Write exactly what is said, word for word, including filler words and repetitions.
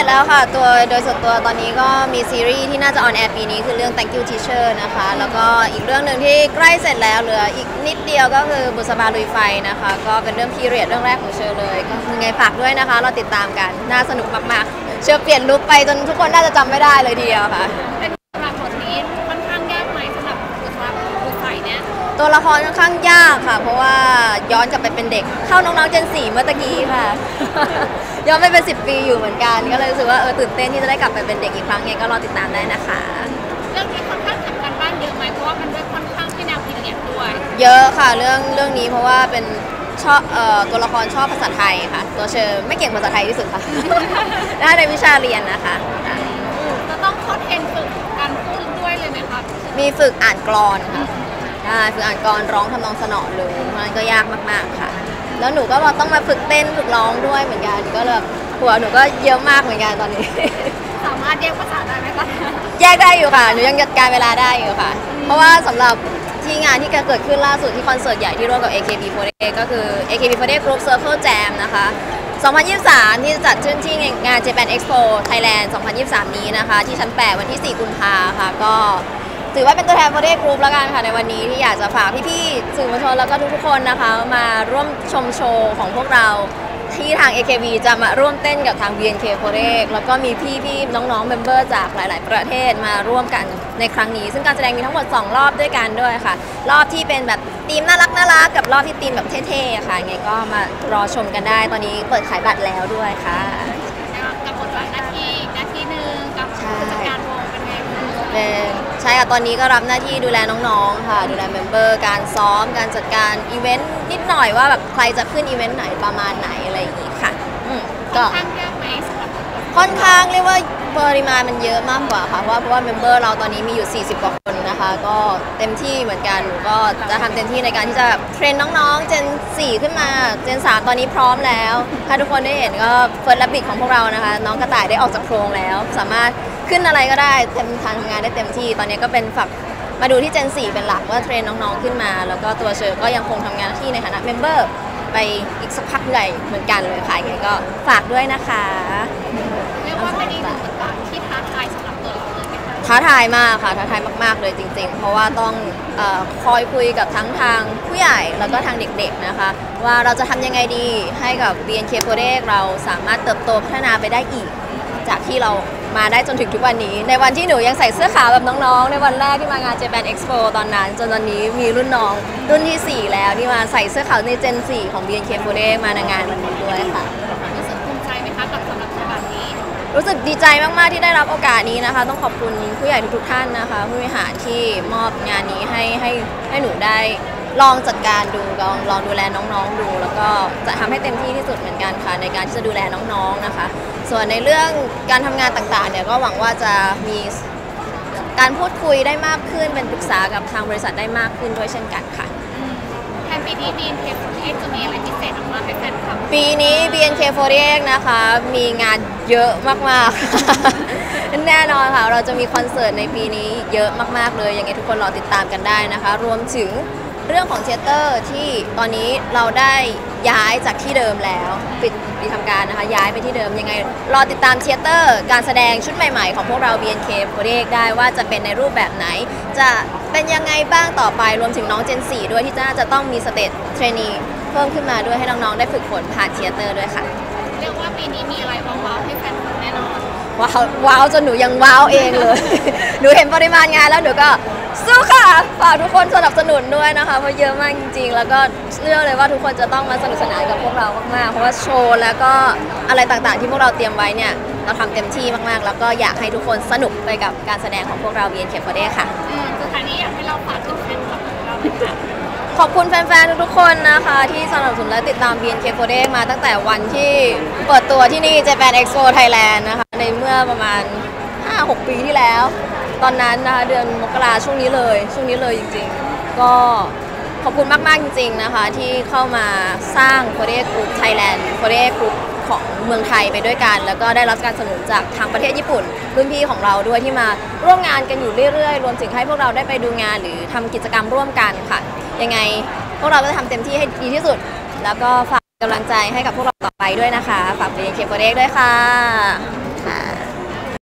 แล้วค่ะตัวโดยส่วนตัวตอนนี้ก็มีซีรีส์ที่น่าจะออนแอร์ปีนี้คือเรื่อง Thank You Teacher นะคะแล้วก็อีกเรื่องหนึ่งที่ใกล้เสร็จแล้วเหลืออีกนิดเดียวก็คือบุษบาลุยไฟนะคะก็เป็นเรื่องพีเรียดเรื่องแรกของเชอเลยก็ยังไงฝากด้วยนะคะเราติดตามกันน่าสนุกมากๆเชอเปลี่ยนลุคไปจนทุกคนน่าจะจำไม่ได้เลยทีเดียวค่ะเป็นสำหรับบทนี้ค่อนข้างยากไหมสำหรับบุษบาลุยไฟเนี่ยตัวละครค่อนข้างยากค่ะเพราะว่าย้อนกลับไปเป็นเด็กเข้าน้องๆเจนสี่เมื่อตะกี้ค่ะ ย้อนไปเป็นสิบปีอยู่เหมือนกันก็เลยรู้สึกว่าเออตื่นเต้นที่จะได้กลับไปเป็นเด็กอีกครั้งไงก็รอติดตามได้นะคะเรื่องนี้ค่อนข้างทำกันบ้านเยอะไหมเพราะว่ามันด้วยค่อนข้างที่แนวพีเรียดด้วยเยอะค่ะเรื่องเรื่องนี้เพราะว่าเป็นชอบเอ่อตัวละครชอบภาษาไทยค่ะตัวเชอไม่เก่งภาษาไทยที่สุดค่ะ ได้ในวิชาเรียนนะคะจะต้องเข้าเทรนฝึกการพูดด้วยเลยไหมคะมีฝึกอ่านกลอนค่ะได้ฝึกอ่านกลอนร้องทำนองสนอเลยมันก็ยากมากๆค่ะแล้วหนูก็ต้องมาฝึกเต้นฝึกร้องด้วยเหมือนกันก็แบบหัวหนูก็เยอะมากเหมือนกันตอนนี้สามารถแยกภาษาได้ไหมคะแยกได้อยู่ค่ะหนูยังจัดการเวลาได้อยู่ค่ะเพราะว่าสำหรับที่งานที่เกิดขึ้นล่าสุดที่คอนเสิร์ตใหญ่ที่ร่วมกับ เอ เค บี สี่สิบเอ็ด ก็คือ เอ เค บี สี่สิบเอ็ด Group Circle Jam นะคะสองพันยี่สิบสามที่จะจัดขึ้นที่งาน Japan Expo Thailand สองพันยี่สิบสามนี้นะคะที่ชั้นแปดวันที่สี่กุมภาพันธ์ค่ะก็ถือว่าเป็นตัวแทน โฟร์ เดย์ Group แล้วกันค่ะในวันนี้ที่อยากจะฝากพี่ๆสื่อมวลชนแล้วก็ทุกๆคนนะคะมาร่วมชมโชว์ของพวกเราที่ทาง เอ เค บี จะมาร่วมเต้นกับทาง บี เอ็น เค โฟร์ เดย์ แล้วก็มีพี่ๆน้องๆเมมเบอร์จากหลายๆประเทศมาร่วมกันในครั้งนี้ซึ่งการแสดงมีทั้งหมดสองรอบด้วยกันด้วยค่ะรอบที่เป็นแบบธีมน่ารักน่ารักกับรอบที่ธีมแบบเท่ๆค่ะยังไงก็มารอชมกันได้ตอนนี้เปิดขายบัตรแล้วด้วยค่ะกับบทบาทหน้าที่หน้าที่หนึ่งกับผู้จัดการวงเป็นไงเป็นใช่ค่ะตอนนี้ก็รับหน้าที่ดูแลน้องๆค่ะดูแลเมมเบอร์การซ้อมการจัดการอีเวนต์นิดหน่อยว่าแบบใครจะขึ้นอีเวนต์ไหนประมาณไหนอะไรอย่างนี้ค่ะก็ค่อนข้างยากไหมสำหรับค่อนข้างเรียกว่าปริมาณมันเยอะมากกว่าค่ะเพราะว่าเพราะว่าเมมเบอร์เราตอนนี้มีอยู่สี่สิบกว่าคนนะคะก็เต็มที่เหมือนกันหนูก็จะทำเต็มที่ในการที่จะเทรนน้องๆเจนสี่ขึ้นมาเจนสามตอนนี้พร้อมแล้วถ้าทุกคนได้เห็นก็เฟิร์สแลบบิทของพวกเรานะคะน้องกระต่ายได้ออกจากโครงแล้วสามารถขึ้นอะไรก็ได้เต็มทางทำงานได้เต็มที่ตอนนี้ก็เป็นฝักมาดูที่เจนสี่เป็นหลักว่าเทรนน้องๆขึ้นมาแล้วก็ตัวเชอร์ก็ยังคงทำงานที่ในฐานะเมมเบอร์ไปอีกสักพักใหญ่เหมือนกันเลยค่ะยังไงก็ฝากด้วยนะคะเรียกว่าเป็นอีกหนึ่งบทบาทที่ท้าทายสำหรับตัวเราเลยไหมคะท้าทายมากค่ะท้าทายมากๆเลยจริงๆเพราะว่าต้องเอ่อคอยคุยกับทั้งทางผู้ใหญ่แล้วก็ทางเด็กๆนะคะว่าเราจะทำยังไงดีให้กับ บี เอ็น เค โฟร์ เดย์ เราสามารถเติบโตพัฒนาไปได้อีกจากที่เรามาได้จนถึงทุกวันนี้ในวันที่หนูยังใส่เสื้อขาวแบบน้องๆในวันแรกที่มางาน Japan Expo ตอนนั้นจนตอนนี้มีรุ่นน้องรุ่นที่สี่แล้วที่มาใส่เสื้อขาวในเจนสี่ของ บี เอ็น เค โฟร์ เดย์ มาในงานวันนี้ด้วยค่ะรู้สึกภูมิใจไหมคะกับสำหรับแบบนี้รู้สึกดีใจมากๆที่ได้รับโอกาสนี้นะคะต้องขอบคุณผู้ใหญ่ทุกๆท่านนะคะผู้บริหารที่มอบงานนี้ให้ให้ให้หนูได้ลองจัดการดูลองลองดูแลน้องๆดูแล้วก็จะทำให้เต็มที่ที่สุดเหมือนกันค่ะในการที่จะดูแลน้องๆนะคะส่วนในเรื่องการทำงานต่างๆเนี่ยก็หวังว่าจะมีการพูดคุยได้มากขึ้นเป็นปรึกษากับทางบริษัทได้มากขึ้นด้วยเช่นกันค่ะแทนปีนี้ บี เอ็น เค โฟร์ เดย์ จะมีอะไรพิเศษออกมาให้แฟนคลับปีนี้ บี เอ็น เค โฟร์ เดย์ นะคะมีงานเยอะมากๆ แน่นอนค่ะเราจะมีคอนเสิร์ตในปีนี้เยอะมากๆเลยยังไงทุกคนรอติดตามกันได้นะคะรวมถึงเรื่องของเทเตอร์ที่ตอนนี้เราได้ย้ายจากที่เดิมแล้วปิดปิดทำการนะคะย้ายไปที่เดิมยังไงรอติดตามเทเตอร์การแสดงชุดใหม่ๆของพวกเรา บี เอ็น เค โฟร์ เดย์ ได้ว่าจะเป็นในรูปแบบไหนจะเป็นยังไงบ้างต่อไปรวมถึงน้องเจนสี่ด้วยที่จะจะต้องมีสเตจเทรนนีเพิ่มขึ้นมาด้วยให้น้องๆได้ฝึกฝนผ่านเทเตอร์ด้วยค่ะเรียกว่าปีนี้มีอะไรว้าวๆให้แฟนคลับแน่นอนว้าวว้าวจนหนูยังว้าวเองเลย หนูเห็นปริมาณงานแล้วหนูก็สู้ค่ะฝากทุกคนสนับสนุนด้วยนะคะเพราะเยอะมากจริงๆแล้วก็เชื่อเลยว่าทุกคนจะต้องมาสนุกสนานกับพวกเรามากๆเพราะว่าโชว์แล้วก็อะไรต่างๆที่พวกเราเตรียมไว้เนี่ยเราทำเต็มที่มากๆแล้วก็อยากให้ทุกคนสนุกไปกับการแสดงของพวกเรา บี เอ็น เค โฟร์ เดย์ ค่ะสุดท้ายนี้อยากให้เราฝากถึงแฟนคลับของเราเลยค่ะขอบคุณแฟนๆทุกๆคนนะคะที่สนับสนุนและติดตาม บี เอ็น เค โฟร์ เดย์ มาตั้งแต่วันที่เปิดตัวที่นี่ Japan Expo Thailand นะคะในเมื่อประมาณ ห้าหก ปีที่แล้วตอนนั้นนะคะเดือนมกราช่วงนี้เลยช่วงนี้เลยจริงๆก็ขอบคุณมากๆจริงๆนะคะที่เข้ามาสร้าง โฟร์ เดย์ Group Thailand โฟร์ เดย์ Group ของเมืองไทยไปด้วยกันแล้วก็ได้รับการสนับสนุนจากทางประเทศญี่ปุ่นรุ่นพี่ของเราด้วยที่มาร่วมงานกันอยู่เรื่อยๆรวมถึงให้พวกเราได้ไปดูงานหรือทำกิจกรรมร่วมกันค่ะยังไงพวกเราก็จะทำเต็มที่ให้ดีที่สุดแล้วก็ฝากกำลังใจให้กับพวกเราต่อไปด้วยนะคะฝาก บี เอ็น เค โฟร์ เดย์ ด้วยค่ะค่ะ